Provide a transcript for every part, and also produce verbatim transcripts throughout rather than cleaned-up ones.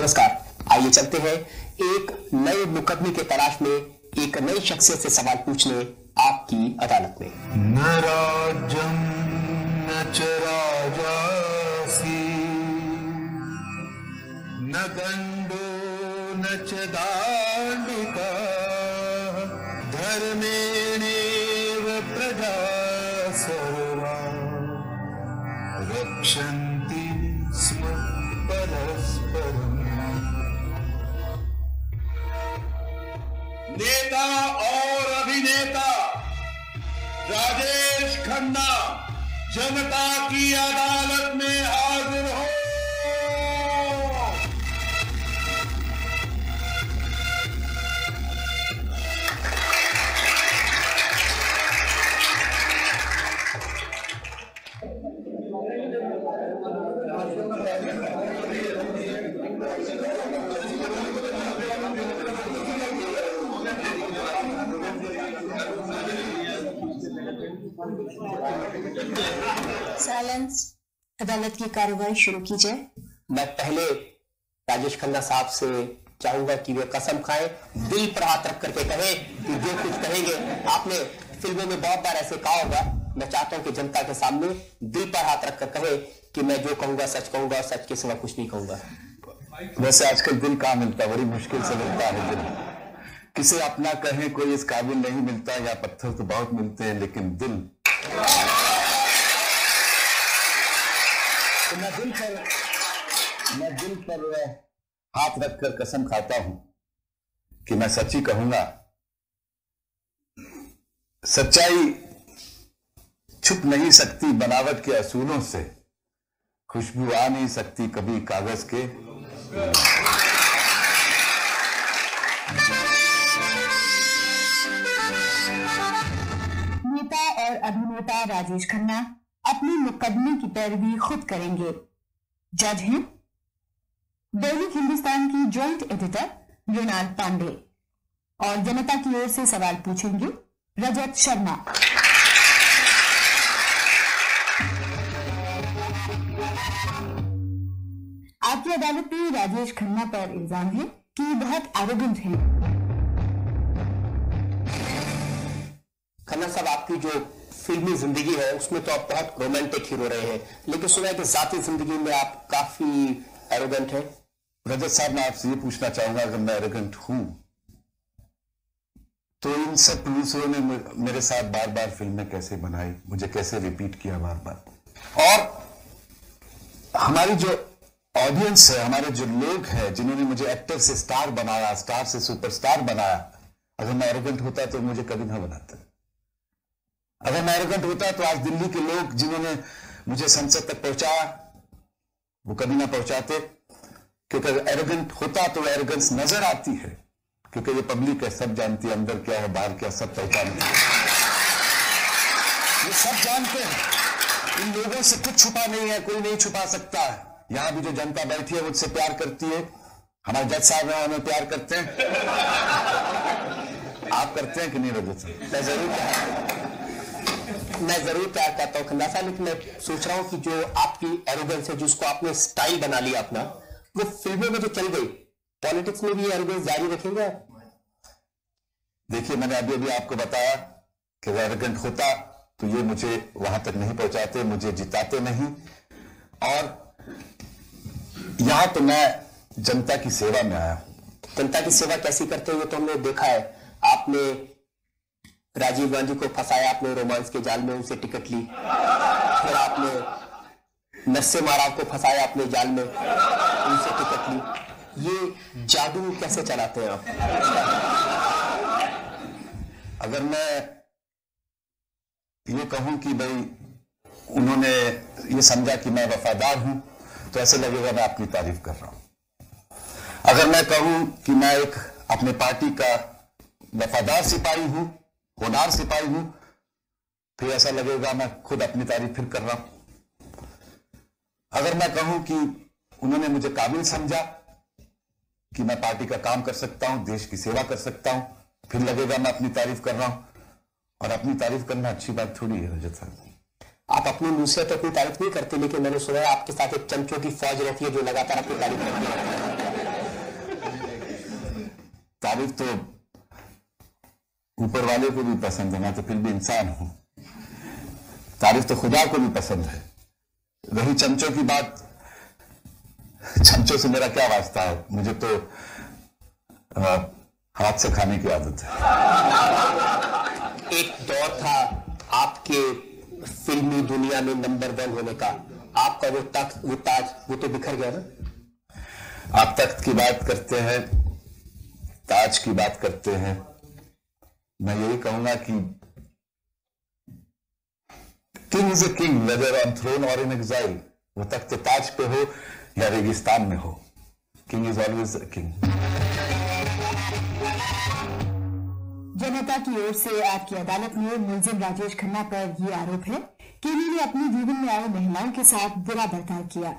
नमस्कार, आइए चलते हैं एक नए मुकदमे की तलाश में एक नई शख्सियत से सवाल पूछने आपकी अदालत में। न राज्यम न च राजासी न गंडो न च दांडिका धर्मेणेव प्रजा सर्वा रक्षन्ति स्म परस्परम्। नेता और अभिनेता राजेश खन्ना जनता की अदालत में हाजिर हो। साइलेंस। अदालत की कार्रवाई शुरू की जाए। मैं पहले राजेश खन्ना साहब से चाहूंगा कि वे कसम खाएं, दिल पर हाथ रख करके कहें कि जो कुछ कहेंगे, आपने फिल्मों में बहुत बार ऐसे कहा होगा, मैं चाहता हूं कि जनता के सामने दिल पर हाथ रख कर कहे कि मैं जो कहूंगा सच कहूंगा, सच के सिवा कुछ नहीं कहूंगा। वैसे आजकल दिल कहाँ मिलता, बड़ी मुश्किल से मिलता है दिल। किसे अपना कहें कोई इस काबिल नहीं मिलता, या पत्थर तो बहुत मिलते हैं लेकिन दिल। तो मैं दिल पर मैं दिल पर हाथ रखकर कसम खाता हूं कि मैं सच्ची कहूंगा। सच्चाई छुप नहीं सकती बनावट के असूलों से, खुशबू आ नहीं सकती कभी कागज के। नेता और अभिनेता राजेश खन्ना अपने मुकदमे की पैरवी खुद करेंगे। जज हैं दैनिक हिंदुस्तान की जॉइंट एडिटर मृणाल पांडे और जनता की ओर से सवाल पूछेंगे रजत शर्मा। आपकी अदालत में राजेश खन्ना पर इल्जाम है कि बहुत एरोगेंट हैं। खन्ना साहब, आपकी जो फिल्मी जिंदगी है उसमें तो आप बहुत रोमांटिक हीरो रहे हैं, लेकिन सुना है कि जाती जिंदगी में आप काफी एरोगेंट हैं। रजत साहब, मैं आपसे ये पूछना चाहूंगा, अगर मैं एरोगेंट हूं तो इन सब प्रोड्यूसरों ने मेरे साथ बार बार फिल्में कैसे बनाई, मुझे कैसे रिपीट किया बार बार, और हमारी जो ऑडियंस है, हमारे जो लोग हैं जिन्होंने मुझे एक्टर से स्टार बनाया, स्टार से सुपरस्टार बनाया, अगर मैं एरोगेंट होता तो मुझे कभी ना बनाता। अगर मैं एरोगेंट होता तो आज दिल्ली के लोग जिन्होंने मुझे संसद तक पहुंचाया वो कभी ना पहुंचाते। क्योंकि एरोगेंट होता तो एरोगेंस नजर आती है, क्योंकि ये पब्लिक है, सब जानती है अंदर क्या है बाहर क्या, सब पहचानती है, ये सब जानते हैं। इन लोगों से कुछ छुपा नहीं है, कोई नहीं छुपा सकता है। यहां भी जो जनता बैठी है मुझसे प्यार करती है, हमारे जज साहब हमें प्यार करते हैं। आप करते हैं कि नहीं रजत साहब? मैं जरूर मैं जरूर प्यार करता हूँ खन्ना साहब, लेकिन मैं सोच रहा हूँ कि जो आपकी एरोगेंस है, जिसको आपने स्टाइल बना लिया अपना, वो फिल्मों में तो चल गई, पॉलिटिक्स में भी एरोगेंस जारी रखेंगे? देखिए, मैंने अभी अभी आपको बताया कि एरोगेंट होता तो ये मुझे वहां तक नहीं पहुंचाते, मुझे जिताते नहीं। और यहां तो मैं जनता की सेवा में आया हूं। जनता की सेवा कैसी करते हुए तो हमने देखा है। आपने राजीव गांधी को फंसाया, आपने रोमांस के जाल में, उनसे टिकट ली। फिर आपने नरसिम्हा महाराव को फंसाया अपने जाल में, उनसे टिकट ली। ये जादू कैसे चलाते हैं आप? अगर मैं ये कहूं कि भाई उन्होंने ये समझा कि मैं वफादार हूं तो ऐसे लगेगा मैं अपनी तारीफ कर रहा हूं। अगर मैं कहूं कि मैं एक अपने पार्टी का वफादार सिपाही हूं, होनहार सिपाही हूं, फिर ऐसा लगेगा मैं खुद अपनी तारीफ फिर कर रहा हूं। अगर मैं कहूं कि उन्होंने मुझे काबिल समझा कि मैं पार्टी का काम कर सकता हूं, देश की सेवा कर सकता हूं, फिर लगेगा मैं अपनी तारीफ कर रहा हूं। और अपनी तारीफ करना अच्छी बात थोड़ी है रजत साहब। आप अपनी मुंह से तो अपनी तारीफ नहीं करते, लेकिन मैंने सुना है आपके साथ एक चमचों की फौज रहती है जो लगातार अपनी तारीफ करती है। तारीफ तो ऊपर वाले को भी पसंद है, मैं तो फिर भी इंसान हूं। तारीफ तो खुदा को भी पसंद है। रही चमचों की बात, चमचों से मेरा क्या वास्ता है, मुझे तो आ, हाथ से खाने की आदत है। एक दौर था आपके फिल्मी दुनिया में नंबर वन होने का, आपका वो तख्त, वो ताज, वो तो बिखर गया ना। आप तख्त की बात करते हैं, ताज की बात करते हैं, मैं यही कहूंगा कि king is a king whether on throne और इन एग्जाइल। वो तख्त ताज पे हो या रेगिस्तान में हो, king is always a king. जनता की ओर से आपकी अदालत में मुलजिम राजेश खन्ना पर यह आरोप है कि उन्होंने अपने जीवन में आए महिलाओं के साथ बुरा बर्ताव किया।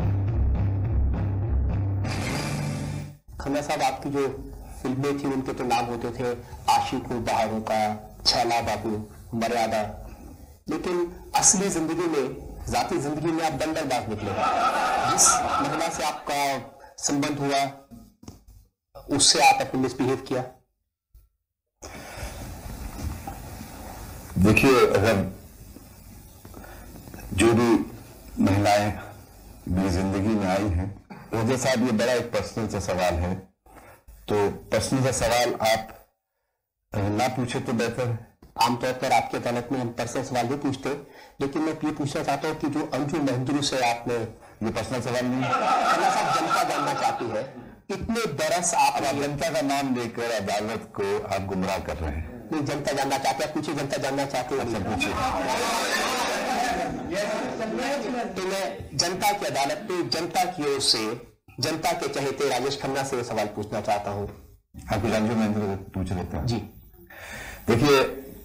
खन्ना साहब, आपकी जो फिल्में थी उनके तो नाम होते थे आशिकों बहारों का, छैला बाबू, मर्यादा, लेकिन असली जिंदगी में, जाती जिंदगी में आप बंदरबाज निकले। जिस महिला से आपका संबंध हुआ उससे आप अपने मिसबिहेव किया। देखिए, अगर जो भी महिलाएं मेरी जिंदगी में आई हैं, ओझा साहब ये बड़ा एक पर्सनल सा सवाल है, तो पर्सनल सा सवाल आप ना पूछे तो बेहतर है। आमतौर पर आपकी अदालत में हम पर्सनल सवाल नहीं पूछते, लेकिन मैं ये पूछना चाहता हूँ कि जो अंजू महंद्रू से आपने, ये पर्सनल सवाल नहीं है। खन्ना साहब, जनता जानना चाहती है, इतने बरस आप जनता का नाम लेकर अदालत को आप गुमराह कर रहे हैं। नहीं, जनता जानना चाहते हैं, पूछिए, जनता जानना चाहते हैं। अच्छा, पूछिए। तो मैं जनता की अदालत में जनता की ओर से, जनता के चहेते राजेश खन्ना से सवाल पूछना चाहता हूँ। हाँ, कुछ अंजू महेंद्र पूछ लेते हैं। जी देखिए,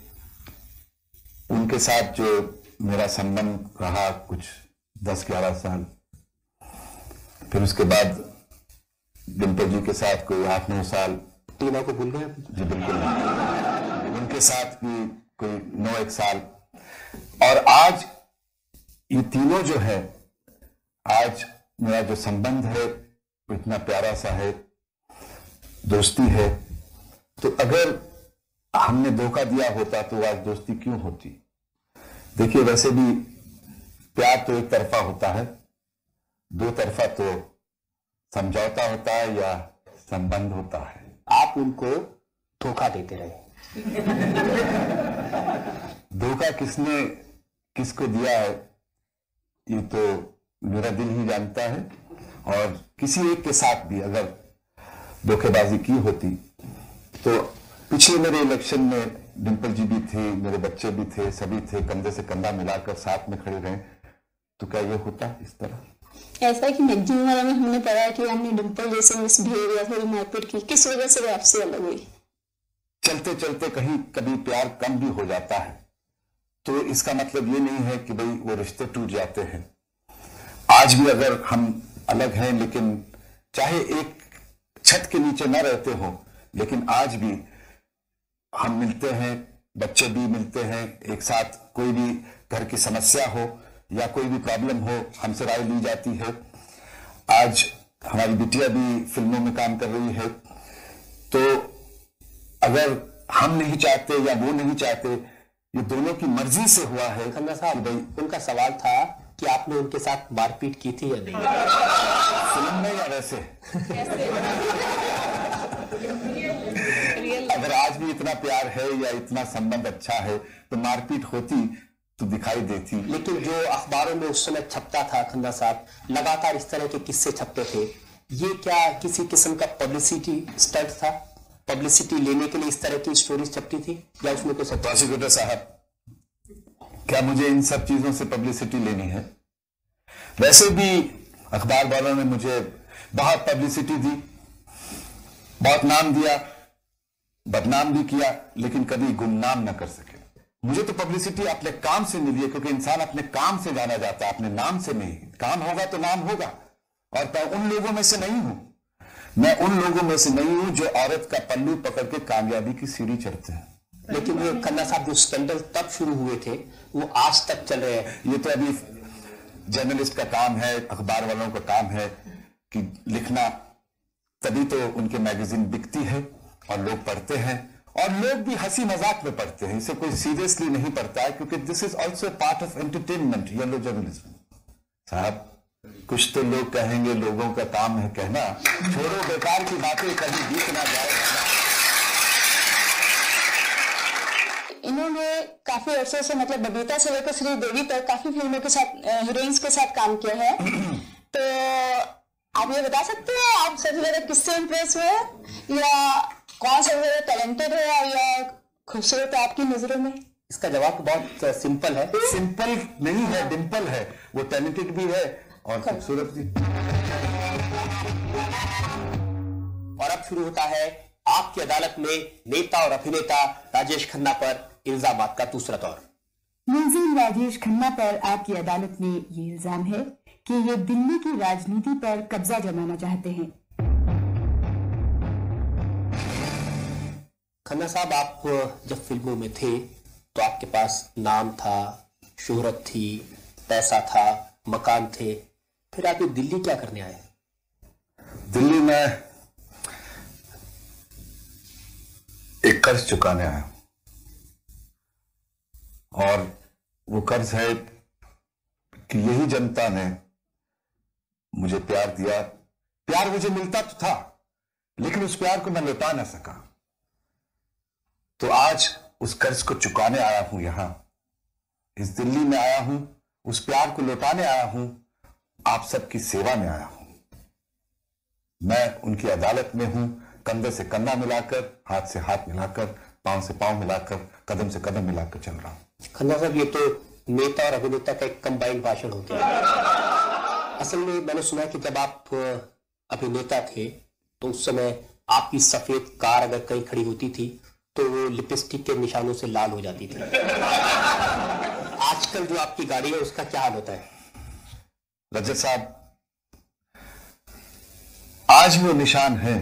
उनके साथ जो मेरा संबंध रहा कुछ दस ग्यारह साल, फिर उसके बाद डिम्पल जी के साथ कोई आठ नौ साल। तीनों को भूल गए? जी बिल्कुल नहीं। उनके साथ भी कोई नौ एक साल, और आज ये तीनों जो है, आज मेरा जो संबंध है वो इतना प्यारा सा है, दोस्ती है। तो अगर हमने धोखा दिया होता तो आज दोस्ती क्यों होती। देखिए, वैसे भी प्यार तो एक तरफा होता है, दो तरफा तो समझौता होता है या संबंध होता है। आप उनको धोखा देते रहे। धोखा किसने किसको दिया है ये तो मेरा दिल ही जानता है, और किसी एक के साथ भी अगर धोखेबाजी की होती तो पिछले मेरे इलेक्शन में डिम्पल जी भी थे, मेरे बच्चे भी थे, सभी थे, कंधे से कंधा मिलाकर साथ में खड़े रहे, तो क्या ये होता इस तरह? ऐसा कि मैगजीन वाला में हमने पढ़ा कि हमने डिम्पल जैसे मिसबिहेव या थोड़ी मारपीट की, किस वजह से वो आपसे अलग हुई? चलते चलते कहीं कभी प्यार कम भी हो जाता है, तो इसका मतलब ये नहीं है कि भाई वो रिश्ते टूट जाते हैं। आज भी अगर हम अलग हैं, लेकिन चाहे एक छत के नीचे न रहते हो, लेकिन आज भी हम मिलते हैं, बच्चे भी मिलते हैं एक साथ, कोई भी घर की समस्या हो या कोई भी प्रॉब्लम हो हमसे राय ली जाती है। आज हमारी बिटिया भी फिल्मों में काम कर रही है, तो अगर हम नहीं चाहते या वो नहीं चाहते, ये दोनों की मर्जी से हुआ है। खन्ना साहब, भाई उनका सवाल था कि आपने उनके साथ मारपीट की थी या नहीं, फिल्म में या वैसे? अगर आज भी इतना प्यार है या इतना संबंध अच्छा है तो मारपीट होती तो दिखाई देती। लेकिन जो अखबारों में उस समय छपता था खन्ना साहब, लगातार इस तरह के किस्से छपते थे, ये क्या किसी किस्म का पब्लिसिटी स्टंट था? पब्लिसिटी लेने के लिए इस तरह की स्टोरीज छपती थी या उसमें कुछ? प्रोसिक्यूटर साहब, क्या मुझे इन सब चीजों से पब्लिसिटी लेनी है? वैसे भी अखबार वालों ने मुझे बहुत पब्लिसिटी दी, बहुत नाम दिया, बदनाम भी किया, लेकिन कभी गुमनाम न कर सके। मुझे तो पब्लिसिटी अपने काम से मिली है, क्योंकि इंसान अपने काम से जाना जाता है, अपने नाम से नहीं। काम होगा तो नाम होगा, और मैं उन लोगों में से नहीं हूं मैं उन लोगों में से नहीं हूं जो औरत का पल्लू पकड़ के कामयाबी की सीढ़ी चढ़ते हैं। लेकिन वो खन्ना साहब जो स्कैंडल तब शुरू हुए थे वो आज तक चल रहे हैं। ये तो अभी जर्नलिस्ट का काम है, अखबार वालों का काम है कि लिखना, तभी तो उनके मैगजीन बिकती है। और लोग पढ़ते हैं, और लोग भी हंसी मजाक में पढ़ते हैं, इसे कोई सीरियसली नहीं पढ़ता है, क्योंकि this is also part of entertainment, yellow journalism. साहब कुछ तो लोग कहेंगे, लोगों का काम है कहना, छोड़ो बेकार की बातें, कभी बीत ना जाए। इन्होंने काफी अरसे से मतलब बबीता से लेकर श्रीदेवी तक काफी फिल्मों के साथ, हीरोइंस के साथ काम किया है। तो आप ये बता सकते हैं आप सबसे ज्यादा किससे इम्प्रेस हुए, या कौन सबसे ज्यादा टैलेंटेड है या खूबसूरत है आपकी नजरों में? इसका जवाब तो बहुत सिंपल है। सिंपल नहीं है, डिम्पल है, वो टैलेंटेड भी है और खूबसूरत भी। और अब शुरू होता है आपकी अदालत में नेता और अभिनेता राजेश खन्ना पर इल्जामात का दूसरा दौर। मुलजिम राजेश खन्ना पर आपकी अदालत में ये इल्जाम है कि ये दिल्ली की राजनीति पर कब्जा जमाना चाहते हैं। खन्ना साहब, आप जब फिल्मों में थे तो आपके पास नाम था, शोहरत थी, पैसा था, मकान थे, फिर आप ये दिल्ली क्या करने आए? दिल्ली में एक कर्ज चुकाने आया, और वो कर्ज है कि यही जनता ने मुझे प्यार दिया। प्यार मुझे मिलता तो था, लेकिन उस प्यार को मैं लौटा ना सका। तो आज उस कर्ज को चुकाने आया हूं, यहां इस दिल्ली में आया हूं, उस प्यार को लौटाने आया हूं, आप सबकी सेवा में आया हूं। मैं उनकी अदालत में हूं, कंधे से कंधा मिलाकर, हाथ से हाथ मिलाकर, पांव से पांव मिलाकर, कदम से कदम मिलाकर चल रहा हूं। खन्ना साहब, ये तो नेता और अभिनेता का एक कंबाइंड भाषण हो गया। असल में मैंने सुना कि जब आप अभिनेता थे तो उस समय आपकी सफेद कार अगर कहीं खड़ी होती थी तो वो लिपस्टिक के निशानों से लाल हो जाती थी। आजकल जो आपकी गाड़ी है उसका क्या हाल होता है? रजत साहब, आज वो निशान है,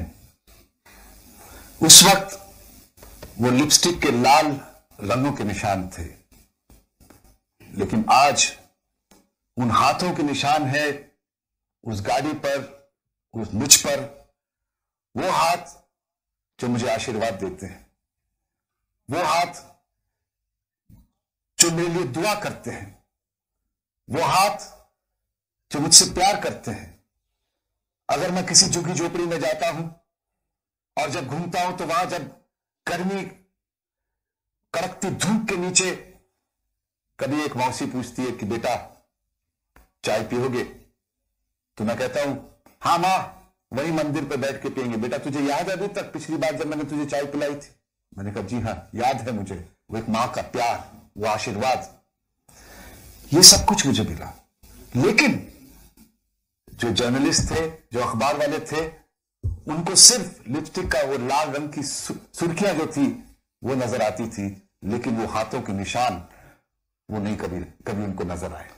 उस वक्त वो लिपस्टिक के लाल रंगों के निशान थे, लेकिन आज उन हाथों के निशान है उस गाड़ी पर, उस मुझ पर, वो हाथ जो मुझे आशीर्वाद देते हैं, वो हाथ जो मेरे लिए दुआ करते हैं, वो हाथ जो मुझसे प्यार करते हैं। अगर मैं किसी झुग्गी झोपड़ी में जाता हूं और जब घूमता हूं तो वहां जब गर्मी कड़कती धूप के नीचे कभी एक मौसी पूछती है कि बेटा चाय पियोगे, तो मैं कहता हूं हाँ मां, वही मंदिर पर बैठ के पियेंगे। बेटा तुझे याद है अभी तक पिछली बार जब मैंने तुझे चाय पिलाई थी? मैंने कहा जी हाँ याद है मुझे। वो एक मां का प्यार, वो आशीर्वाद, ये सब कुछ मुझे मिला। लेकिन जो जर्नलिस्ट थे, जो अखबार वाले थे, उनको सिर्फ लिपस्टिक का वो लाल रंग की सुर्खियां जो थी वो नजर आती थी, लेकिन वो हाथों के निशान वो नहीं कभी कभी उनको नजर आए।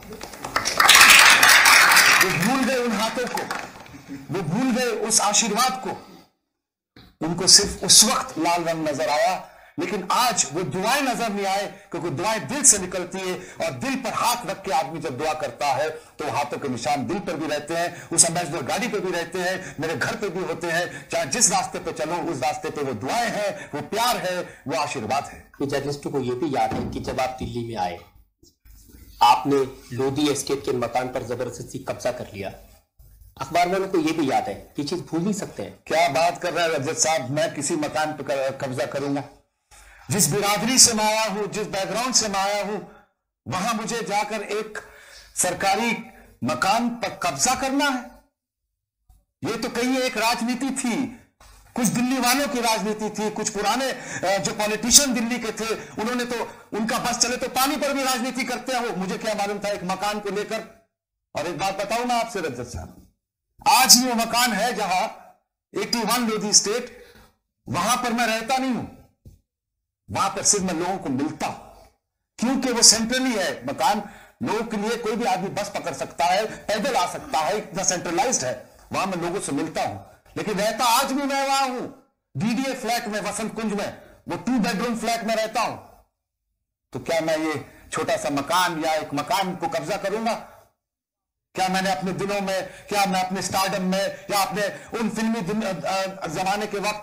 वो भूल गए उन हाथों को, वो भूल गए उस आशीर्वाद को। उनको सिर्फ उस वक्त लाल रंग नजर आया, लेकिन आज वो दुआएं नजर नहीं आए, क्योंकि दुआएं दिल से निकलती है, और दिल पर हाथ रख के आदमी जब दुआ करता है तो हाथों के निशान दिल पर भी रहते हैं, उस अम्बेसडर गाड़ी पर भी रहते हैं, मेरे घर पर भी होते हैं। चाहे जिस रास्ते पे चलो उस रास्ते पे वो दुआएं हैं, वो प्यार है, वो आशीर्वाद है। जर्नलिस्टों को यह भी याद है कि जब आप दिल्ली में आए, आपने लोधी एस्टेट के मकान पर जबरदस्ती कब्जा कर लिया। अखबार वालों को यह भी याद है, ये चीज भूल नहीं सकते हैं। क्या बात कर रहे हैं रजत साहब, मैं किसी मकान पर कब्जा करूंगा? जिस बिरादरी से मैं आया हूं, जिस बैकग्राउंड से मैं आया हूं, वहां मुझे जाकर एक सरकारी मकान पर कब्जा करना है? यह तो कहीं एक राजनीति थी, कुछ दिल्ली वालों की राजनीति थी, कुछ पुराने जो पॉलिटिशियन दिल्ली के थे, उन्होंने तो, उनका बस चले तो पानी पर भी राजनीति करते हैं वो। मुझे क्या मालूम था एक मकान को लेकर। और एक बात बताऊं मैं आपसे रजत साहब, आज भी वो मकान है जहां इक्यासी लोधी स्टेट, वहां पर मैं रहता नहीं हूं, वहां पर सिर्फ मैं लोगों को मिलता हूं, क्योंकि वो सेंट्रली है मकान। लोगों के लिए कोई भी आदमी बस पकड़ सकता है, पैदल आ सकता है, इतना सेंट्रलाइज्ड है। वहां मैं लोगों से मिलता हूं, लेकिन रहता आज भी मैं वहां हूं, डीडीए फ्लैट में, वसंत कुंज में, वो टू बेडरूम फ्लैट में रहता हूं। तो क्या मैं ये छोटा सा मकान या एक मकान को कब्जा करूंगा? क्या मैंने अपने दिनों में, क्या मैं अपने स्टारडम में या अपने उन फिल्मी जमाने के वक्त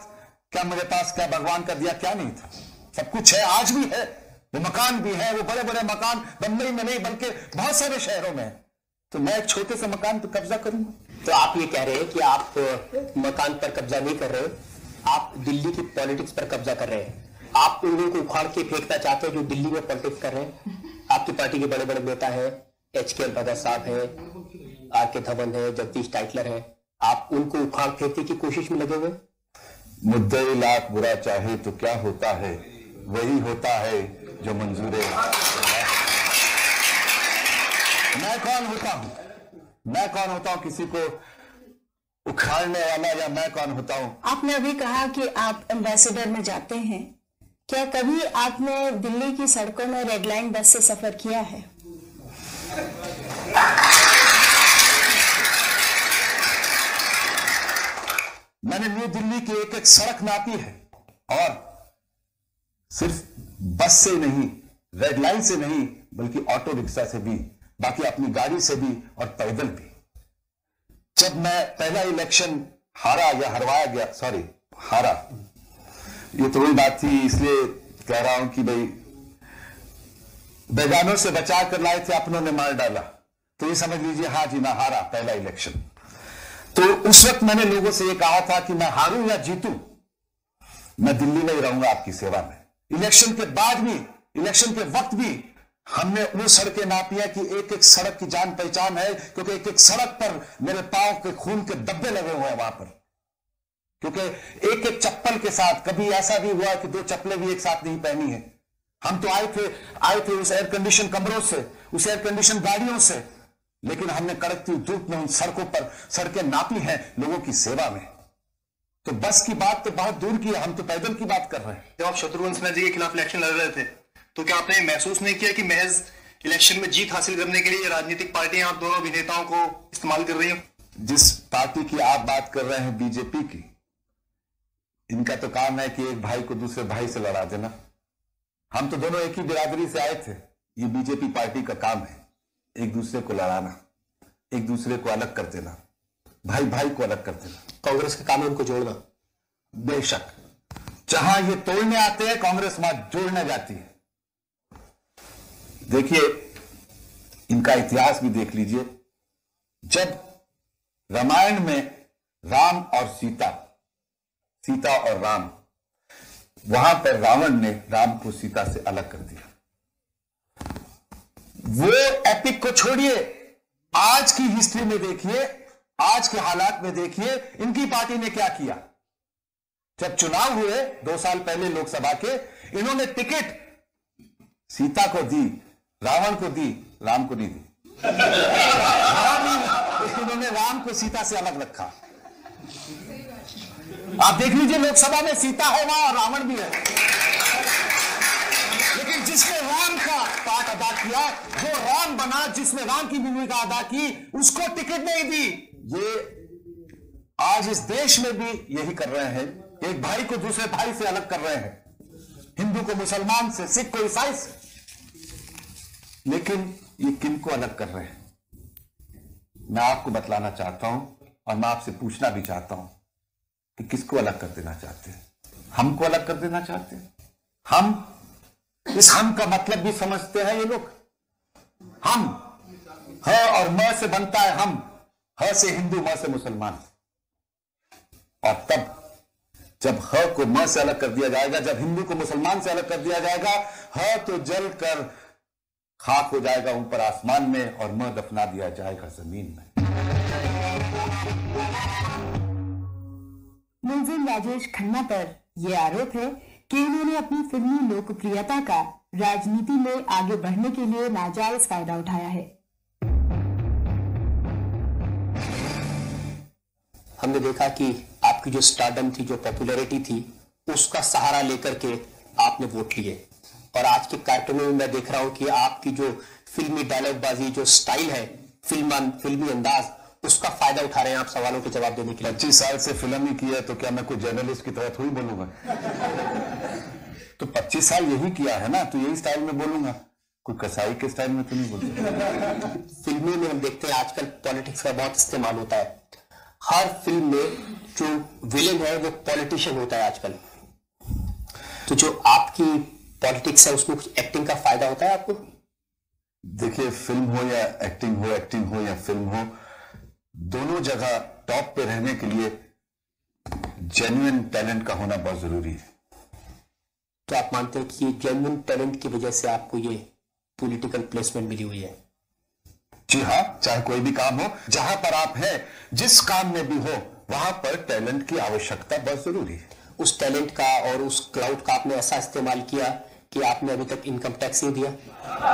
क्या मेरे पास क्या भगवान का दिया क्या नहीं था? सब कुछ है, आज भी है, वो मकान भी है, वो बड़े बड़े मकान बंबई में नहीं बल्कि बहुत सारे शहरों में है। तो मैं एक छोटे से मकान पर कब्जा करूंगा? तो आप ये कह रहे हैं कि आप मकान पर कब्जा नहीं कर रहे, आप दिल्ली की पॉलिटिक्स पर कब्जा कर रहे हैं। आप उन लोगों को उखाड़ के फेंकना चाहते हैं जो दिल्ली में पॉलिटिक्स कर रहे हैं। आपकी पार्टी के बड़े बड़े नेता हैं, एच के भगत साहब है, आर के धवन है, जगदीश टाइटलर है, आप उनको उखाड़ फेंकने की कोशिश में लगे हुए? मुद्दई लाख बुरा चाहे तो क्या होता है, वही होता है जो मंजूर है। मैं कौन होता हूं? मैं कौन होता हूं किसी को उखाड़ने वाला, या मैं कौन होता हूं? आपने अभी कहा कि आप एम्बेसडर में जाते हैं, क्या कभी आपने दिल्ली की सड़कों में रेड लाइन बस से सफर किया है? मैंने न्यू दिल्ली की एक एक सड़क नापी है, और सिर्फ बस से नहीं, रेड लाइन से नहीं, बल्कि ऑटो रिक्शा से भी, बाकी अपनी गाड़ी से भी और पैदल भी। जब मैं पहला इलेक्शन हारा या हरवाया गया, सॉरी हारा, ये तो वही बात थी, इसलिए कह रहा हूं कि भाई बेगानों से बचा कर लाए थे, अपनों ने मार डाला, तो ये समझ लीजिए हाँ जी मैं हारा पहला इलेक्शन। तो उस वक्त मैंने लोगों से ये कहा था कि मैं हारूं या जीतूं, मैं दिल्ली में ही रहूंगा आपकी सेवा में। इलेक्शन के बाद भी, इलेक्शन के वक्त भी हमने वो सड़कें नापी है कि एक एक सड़क की जान पहचान है, क्योंकि एक एक सड़क पर मेरे पांव के खून के धब्बे लगे हुए हैं वहां पर, क्योंकि एक एक चप्पल के साथ कभी ऐसा भी हुआ कि दो चप्पलें भी एक साथ नहीं पहनी है। हम तो आए थे आए थे उस एयर कंडीशन कमरों से, उस एयर कंडीशन गाड़ियों से, लेकिन हमने कड़कती धूप में उन सड़कों पर सड़कें नापी हैं लोगों की सेवा में। तो बस की बात तो बहुत दूर की है, हम तो पैदल की बात कर रहे हैं। जब आप शत्रुघ्न सिन्हा जी के खिलाफ इलेक्शन लड़ रहे थे, तो क्या आपने महसूस नहीं किया कि महज इलेक्शन में जीत हासिल करने के लिए राजनीतिक पार्टियां आप दोनों अभिनेताओं को इस्तेमाल कर रही हैं? जिस पार्टी की आप बात कर रहे हैं, बीजेपी की, इनका तो काम है कि एक भाई को दूसरे भाई से लड़ा देना। हम तो दोनों एक ही बिरादरी से आए थे, ये बीजेपी पार्टी का काम है एक दूसरे को लड़ाना, एक दूसरे को अलग कर देना, भाई भाई को अलग कर देना। कांग्रेस का काम है उनको जोड़ना। बेशक, जहां ये तोड़ने आते हैं कांग्रेस वहां जोड़ने जाती है। देखिए, इनका इतिहास भी देख लीजिए। जब रामायण में राम और सीता, सीता और राम, वहां पर रावण ने राम को सीता से अलग कर दिया। वो एपिक को छोड़िए, आज की हिस्ट्री में देखिए, आज के हालात में देखिए, इनकी पार्टी ने क्या किया। जब चुनाव हुए दो साल पहले लोकसभा के, इन्होंने टिकट सीता को दी, रावण को दी, राम को नहीं दी। राम ही, इन्होंने राम को सीता से अलग रखा। आप देख लीजिए, लोकसभा में सीता है वहां और रावण भी है, लेकिन जिसने राम का पार्ट अदा किया, जो राम बना, जिसने राम की भूमिका अदा की, उसको टिकट नहीं दी। ये आज इस देश में भी यही कर रहे हैं, एक भाई को दूसरे भाई से अलग कर रहे हैं, हिंदू को मुसलमान से, सिख को ईसाई से। लेकिन ये किन को अलग कर रहे हैं, मैं आपको बतलाना चाहता हूं, और मैं आपसे पूछना भी चाहता हूं कि किसको अलग कर देना चाहते हैं? हमको अलग कर देना चाहते हैं। हम, इस हम का मतलब भी समझते हैं ये लोग। हम, ह और म से बनता है हम, ह से हिंदू, म से मुसलमान। और तब जब ह को म से अलग कर दिया जाएगा, जब हिंदू को मुसलमान से अलग कर दिया जाएगा, ह तो जल कर खाक हो जाएगा ऊपर आसमान में, और म दफना दिया जाएगा जमीन में। मुलजिम राजेश खन्ना पर यह आरोप है कि उन्होंने अपनी फिल्मी लोकप्रियता का राजनीति में आगे बढ़ने के लिए नाजायज फायदा उठाया है। हमने देखा कि आपकी जो स्टारडम थी, जो पॉपुलैरिटी थी, उसका सहारा लेकर के आपने वोट लिए, और आज के कार्यक्रमों में मैं देख रहा हूं कि आपकी जो फिल्मी डायलॉगबाजी, जो स्टाइल है, फिल्म फिल्मी अंदाज, उसका फायदा उठा रहे हैं आप सवालों के जवाब देने के लिए। पच्चीस साल से फिल्म ही की है, तो क्या मैं कोई जर्नलिस्ट की तरह थोड़ी बोलूंगा? तो पच्चीस साल यही किया है ना, तो यही स्टाइल में बोलूंगा, कोई कसाई के स्टाइल में तो नहीं बोलूंगा। फिल्मों में हम देखते हैं आजकल पॉलिटिक्स का बहुत इस्तेमाल होता है। हर फिल्म में जो विलेन है वो पॉलिटिशियन होता है आजकल। तो जो आपकी पॉलिटिक्स है उसमें कुछ एक्टिंग का फायदा होता है आपको? देखिए, फिल्म हो या एक्टिंग हो, एक्टिंग हो या फिल्म हो, दोनों जगह टॉप पे रहने के लिए जेन्युइन टैलेंट का होना बहुत जरूरी है। तो आप मानते हैं कि जेन्युइन टैलेंट की वजह से आपको ये पॉलिटिकल प्लेसमेंट मिली हुई है? जी हाँ, चाहे कोई भी काम हो, जहां पर आप हैं, जिस काम में भी हो, वहां पर टैलेंट की आवश्यकता बहुत जरूरी है। उस टैलेंट का और उस क्लाउड का आपने ऐसा इस्तेमाल किया कि आपने अभी तक इनकम टैक्स नहीं दिया?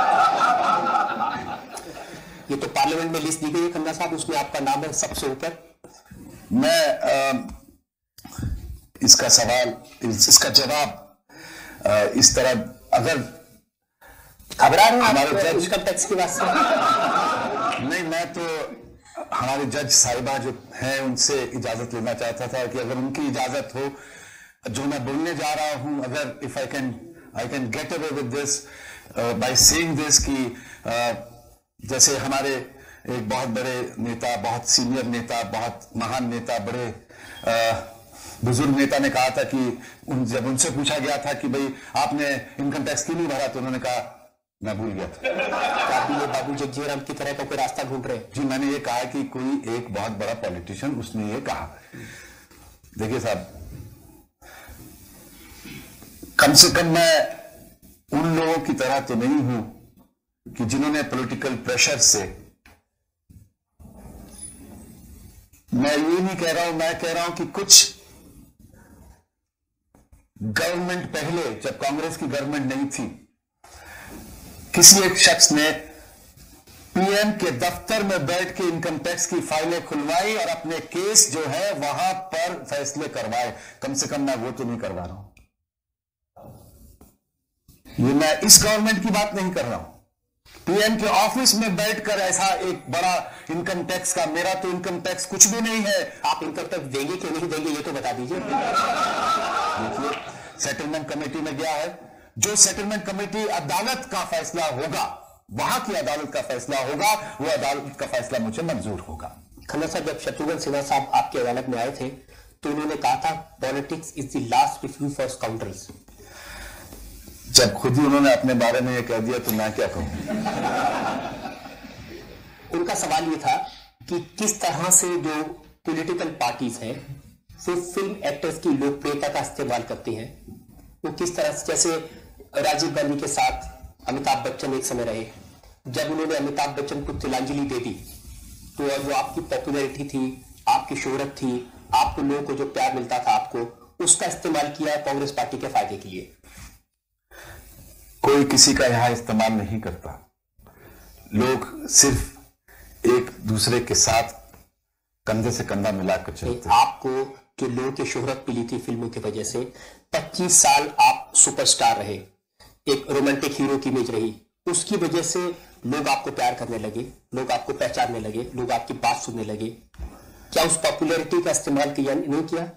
ये तो पार्लियामेंट में लिस्ट दी गई है खन्ना साहब, उसमें आपका नाम है सबसे ऊपर। मैं आ, इसका सवाल इस, इसका जवाब आ, इस तरह, अगर घबरा रहे हैं हमारे आप जज इनकम टैक्स की बात से? नहीं, मैं तो हमारे जज साहिबा जो हैं उनसे इजाजत लेना चाहता था कि अगर उनकी इजाजत हो, जो मैं बोलने जा रहा हूं, अगर if I can I can get away with this by saying this, कि uh, जैसे हमारे एक बहुत बड़े नेता, बहुत सीनियर नेता, बहुत महान नेता, बड़े uh, बुजुर्ग नेता ने कहा था कि उन, जब उनसे पूछा गया था कि भाई आपने इनकम टैक्स क्यों नहीं भरा, तो उन्होंने कहा मैं भूल गया था। तो आप ये बाबू जगजीवन की तरह का कोई रास्ता ढूंढ रहे हैं? जी, मैंने ये कहा कि कोई एक बहुत बड़ा पॉलिटिशियन, उसने ये कहा। देखिए साहब, कम से कम मैं उन लोगों की तरह तो नहीं हूं कि जिन्होंने पॉलिटिकल प्रेशर से, मैं ये नहीं कह रहा हूं, मैं कह रहा हूं कि कुछ गवर्नमेंट पहले, जब कांग्रेस की गवर्नमेंट नहीं थी, किसी एक शख्स ने पीएम के दफ्तर में बैठ के इनकम टैक्स की फाइलें खुलवाई और अपने केस जो है वहां पर फैसले करवाए। कम से कम मैं वो तो नहीं करवा रहा हूं। ये मैं इस गवर्नमेंट की बात नहीं कर रहा हूं। पीएम के ऑफिस में बैठकर ऐसा एक बड़ा इनकम टैक्स का, मेरा तो इनकम टैक्स कुछ भी नहीं है। आप इनकम टैक्स देंगे कि नहीं देंगे ये तो बता दीजिए। देखिए, सेटलमेंट कमेटी में गया है, जो सेटलमेंट कमेटी अदालत का फैसला होगा, वहां की अदालत का फैसला होगा, वो अदालत का फैसला मुझे मंजूर होगा। खन्ना साहब, जब शत्रुघ्न सिन्हा साहब आपकी अदालत में आए थे तो उन्होंने कहा था politics is the last refuge for scoundrels. जब खुद ही उन्होंने अपने बारे में ये कह दिया तो मैं क्या कहूं। उनका सवाल ये था कि किस तरह से जो पॉलिटिकल पार्टीज हैं वो फिल्म एक्टर्स की लोकप्रियता का इस्तेमाल करती हैं, वो किस तरह से, जैसे राजीव गांधी के साथ अमिताभ बच्चन एक समय रहे, जब उन्होंने अमिताभ बच्चन को तिलांजलि दे दी तो जो आपकी पॉपुलैरिटी थी, आपकी शोहरत थी, आपको लोगों को जो प्यार मिलता था आपको, उसका इस्तेमाल किया कांग्रेस पार्टी के फायदे के लिए। कोई किसी का यहां इस्तेमाल नहीं करता। लोग सिर्फ एक दूसरे के साथ कंधे से कंधा मिलाकर चलते। आपको जो लोगों की शोहरत मिली थी फिल्मों की वजह से, पच्चीस साल आप सुपरस्टार रहे, एक रोमांटिक हीरो की इमेज रही, उसकी वजह से लोग आपको प्यार करने लगे, लोग आपको पहचानने लगे, लोग आपकी बात सुनने लगे। क्या उस पॉपुलैरिटी का इस्तेमाल किया नहीं किया?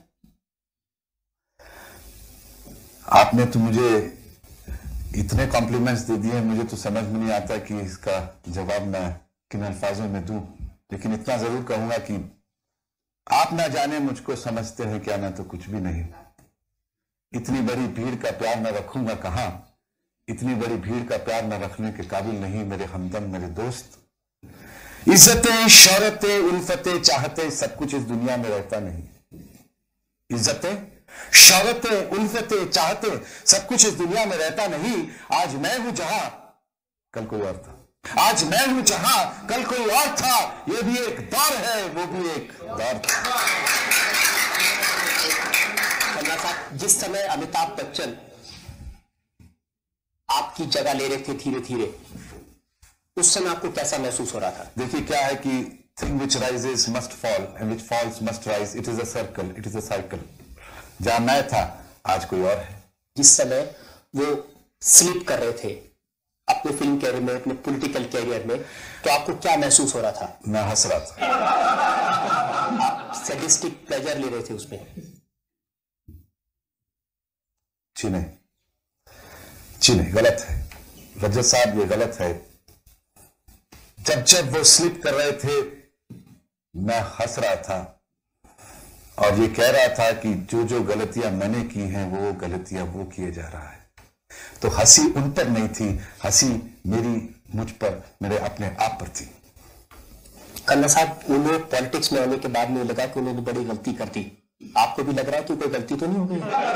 आपने तो मुझे इतने कॉम्प्लीमेंट्स दे दिए, मुझे तो समझ में नहीं आता कि इसका जवाब मैं किन अल्फाजों में दूं। लेकिन इतना जरूर कहूंगा कि आप ना जाने मुझको समझते हैं क्या, मैं तो कुछ भी नहीं। इतनी बड़ी भीड़ का प्यार मैं रखूंगा कहां, इतनी बड़ी भीड़ का प्यार मैं रखने के काबिल नहीं मेरे हमदम, मेरे दोस्त। इज्जतें, शौहरतें, उल्फतें, चाहते, सब कुछ इस दुनिया में रहता नहीं। इज्जतें, शौहरतें, उल्फतें, चाहते, सब कुछ इस दुनिया में रहता नहीं। आज मैं हूं जहां, कल कोई और था। आज मैं हूं जहां, कल कोई और था। ये भी एक दौर है, वो भी एक दौर था। जिस समय अमिताभ बच्चन आपकी जगह ले रहे थे धीरे धीरे, उस समय आपको कैसा महसूस हो रहा था? देखिए, क्या है कि thing which rises must fall and which falls must rise. It is a circle, it is a cycle. जहां मैं था आज कोई और है। जिस समय वो स्लिप कर रहे थे अपने फिल्म कैरियर में, अपने पॉलिटिकल कैरियर में, तो आपको क्या महसूस हो रहा था? मैं हंस रहा था। आप सैडिस्टिक प्लेजर ले रहे थे उसमें? जी नहीं, जी नहीं, गलत है रजत साहब, ये गलत है। जब जब वो स्लिप कर रहे थे मैं हंस रहा था, और ये कह रहा था कि जो जो गलतियां मैंने की हैं वो गलतियां वो किए जा रहा है। तो हंसी उन पर नहीं थी, हंसी मेरी मुझ पर, मेरे अपने आप पर थी। खन्ना साहब, उन्हें पॉलिटिक्स में आने के बाद में लगा कि उन्होंने बड़ी गलती कर दी। आपको भी लग रहा है कि कोई गलती तो नहीं हो गई?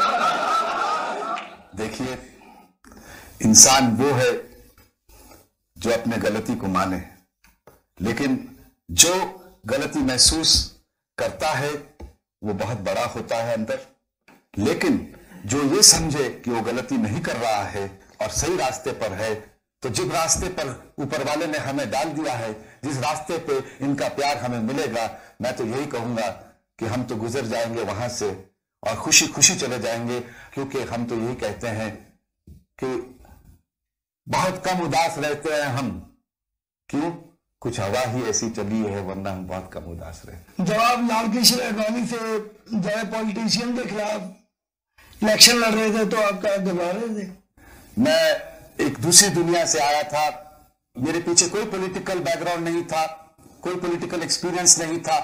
देखिए, इंसान वो है जो अपने गलती को माने, लेकिन जो गलती महसूस करता है वो बहुत बड़ा होता है अंदर। लेकिन जो ये समझे कि वो गलती नहीं कर रहा है और सही रास्ते पर है, तो जिस रास्ते पर ऊपर वाले ने हमें डाल दिया है, जिस रास्ते पे इनका प्यार हमें मिलेगा, मैं तो यही कहूंगा कि हम तो गुजर जाएंगे वहां से और खुशी खुशी चले जाएंगे, क्योंकि हम तो यही कहते हैं कि बहुत कम उदास रहते हैं हम। क्यों? कुछ हवा ही ऐसी चली है, वरना हम बहुत कम उदास रहते। जब आप लाल कृष्ण आडवाणी से जय पॉलिटिशियन के खिलाफ इलेक्शन लड़ रहे थे तो आप क्या घबरा रहे थे? मैं एक दूसरी दुनिया से आया था, मेरे पीछे कोई पॉलिटिकल बैकग्राउंड नहीं था, कोई पॉलिटिकल एक्सपीरियंस नहीं था,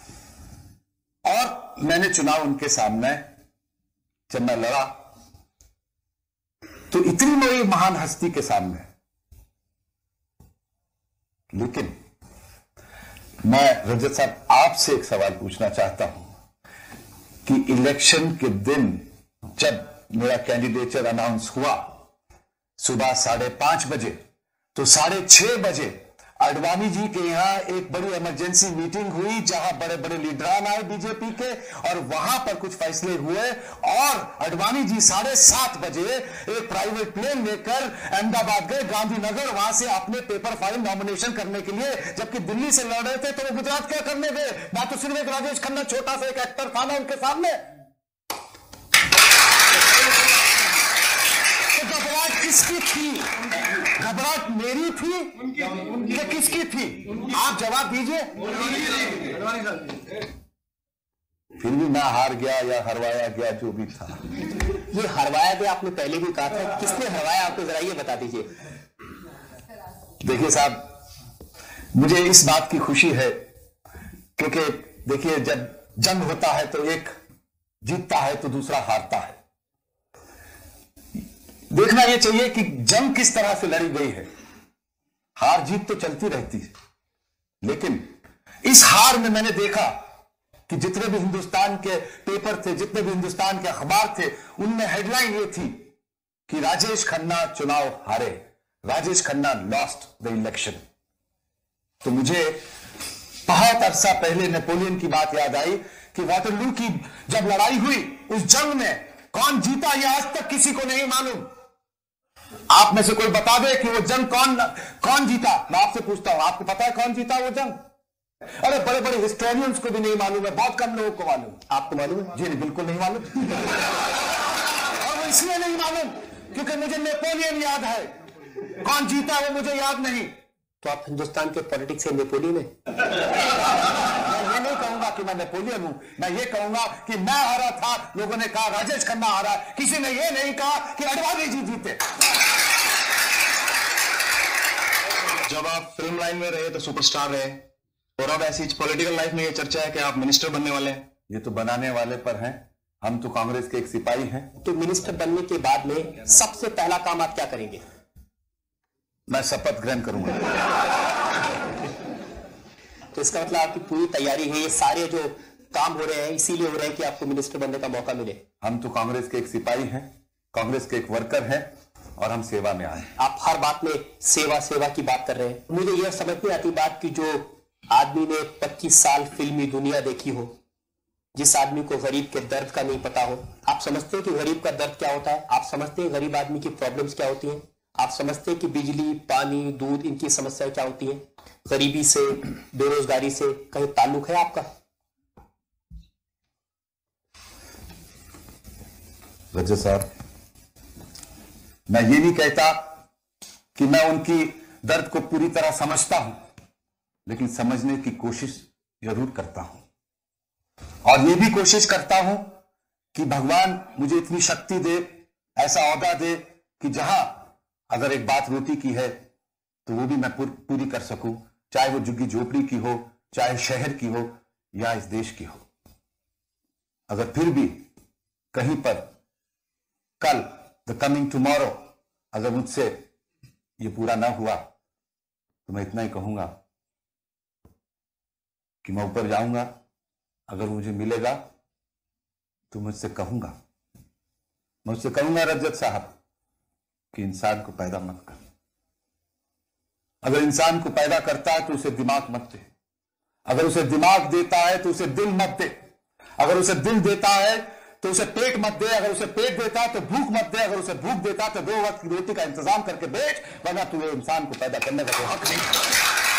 और मैंने चुनाव उनके सामने जब मैं लड़ा तो इतनी बड़ी महान हस्ती के सामने। लेकिन मैं रजत साहब आपसे एक सवाल पूछना चाहता हूं कि इलेक्शन के दिन जब मेरा कैंडिडेचर अनाउंस हुआ सुबह साढ़े पांच बजे, तो साढ़े छह बजे आडवाणी जी के यहां एक बड़ी इमरजेंसी मीटिंग हुई जहां बड़े बड़े लीडरान आए बीजेपी के, और वहां पर कुछ फैसले हुए, और आडवाणी जी साढ़े सात बजे एक प्राइवेट प्लेन लेकर अहमदाबाद गए, गांधीनगर, वहां से अपने पेपर फाइल नॉमिनेशन करने के लिए, जबकि दिल्ली से लड़ रहे थे। तो वो गुजरात क्या करने गए? मैं तो सिर्फ एक राजेश खन्ना छोटा सा एक एक्टर था ना उनके सामने। तो घबराहट किसकी थी? घबराहट मेरी थी या किसकी थी? आप जवाब दीजिए। फिर भी मैं हार गया या हरवाया गया, जो भी था। ये हरवाया गया आपने पहले भी कहा था, किसने हरवाया आपको जरा ये बता दीजिए। देखिए साहब, मुझे इस बात की खुशी है क्योंकि देखिए, जब जंग होता है तो एक जीतता है तो दूसरा हारता है। देखना यह चाहिए कि जंग किस तरह से लड़ी गई है। हार जीत तो चलती रहती है, लेकिन इस हार में मैंने देखा कि जितने भी हिंदुस्तान के पेपर थे, जितने भी हिंदुस्तान के अखबार थे, उनमें हेडलाइन ये थी कि राजेश खन्ना चुनाव हारे, Rajesh Khanna lost the election. तो मुझे बहुत अरसा पहले नेपोलियन की बात याद आई कि वाटरलू की जब लड़ाई हुई, उस जंग में कौन जीता यह आज तक किसी को नहीं मालूम। आप में से कोई बता दे कि वो जंग कौन कौन जीता। मैं आपसे पूछता हूं, आपको पता है कौन जीता वो जंग? अरे बड़े बड़े हिस्टोरियंस को भी नहीं मालूम है, बहुत कम लोगों को मालूम। आपको मालूम है? जी नहीं, बिल्कुल नहीं मालूम। और वो इसलिए नहीं मालूम क्योंकि मुझे नेपोलियन याद है, कौन जीता वो मुझे याद नहीं। तो आप हिंदुस्तान के पॉलिटिक्स से नेपोलियन है? मैं ये नहीं कहूंगा कि मैं नेपोलियन हूं, मैं ये कहूंगा कि मैं हारा था, लोगों ने कहा राजेश खन्ना हारा, किसी ने ये नहीं कहा कि आडवाणी जी जीते। जब आप फिल्म लाइन में रहे तो सुपरस्टार रहे, और अब ऐसी पॉलिटिकल लाइफ में ये चर्चा है कि आप मिनिस्टर बनने वाले हैं। ये तो बनाने वाले पर हैं, हम तो कांग्रेस के एक सिपाही हैं। तो मिनिस्टर बनने के बाद में सबसे पहला काम आप क्या करेंगे? मैं शपथ ग्रहण करूंगा। तो इसका मतलब आपकी पूरी तैयारी है, ये सारे जो काम हो रहे हैं इसीलिए हो रहे हैं कि आपको मिनिस्टर बनने का मौका मिले। हम तो कांग्रेस के एक सिपाही हैं, कांग्रेस के एक वर्कर हैं, और हम सेवा में आए। आप हर बात में सेवा सेवा की बात कर रहे हैं। मुझे यह समझ नहीं आती बात कि जो आदमी ने पच्चीस साल फिल्मी दुनिया देखी हो, जिस आदमी को गरीब के दर्द का नहीं पता हो, आप समझते हैं कि गरीब का दर्द क्या होता है? आप समझते हैं गरीब आदमी की प्रॉब्लम्स क्या होती हैं? आप समझते हैं कि बिजली, पानी, दूध, इनकी समस्याएं क्या होती हैं? गरीबी से, बेरोजगारी से कहीं ताल्लुक है आपका? रजत साहब, मैं ये नहीं कहता कि मैं उनकी दर्द को पूरी तरह समझता हूं, लेकिन समझने की कोशिश जरूर करता हूं, और ये भी कोशिश करता हूं कि भगवान मुझे इतनी शक्ति दे, ऐसा औहदा दे कि जहां अगर एक बात रोटी की है तो वो भी मैं पूरी कर सकूं, चाहे वो झुग्गी झोपड़ी की हो, चाहे शहर की हो, या इस देश की हो। अगर फिर भी कहीं पर कल द कमिंग टुमारो अगर मुझसे ये पूरा ना हुआ तो मैं इतना ही कहूंगा कि मैं ऊपर जाऊंगा, अगर मुझे मिलेगा तो मुझसे कहूंगा मुझसे कहूंगा रजत साहब कि इंसान को पैदा मत कर। अगर इंसान को पैदा करता है तो उसे दिमाग मत दे, अगर उसे दिमाग देता है तो उसे दिल मत दे, अगर उसे दिल देता है तो उसे पेट मत दे, अगर उसे पेट देता है तो भूख मत दे, अगर उसे भूख देता है तो दो वक्त की रोटी का इंतजाम करके बेच, वरना तू इंसान को पैदा करने का हक नहीं।